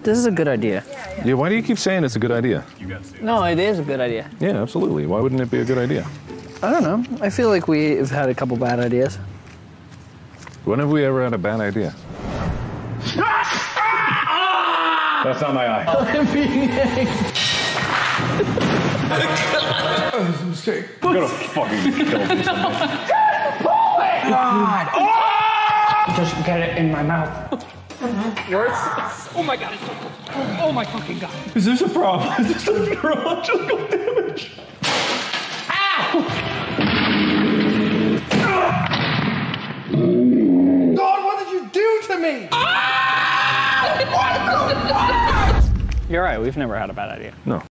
This is a good idea. Yeah, why do you keep saying it's a good idea? No, it is a good idea. Yeah, absolutely. Why wouldn't it be a good idea? I don't know. I feel like we've had a couple bad ideas. When have we ever had a bad idea? That's not my eye. I'm gonna fucking kill me. God! Oh! Just get it in my mouth. Worse? Oh my god, it's so cool. Oh my fucking god. Is this a problem? Is this a neurological damage? Ow! God, what did you do to me? You're right, we've never had a bad idea. No.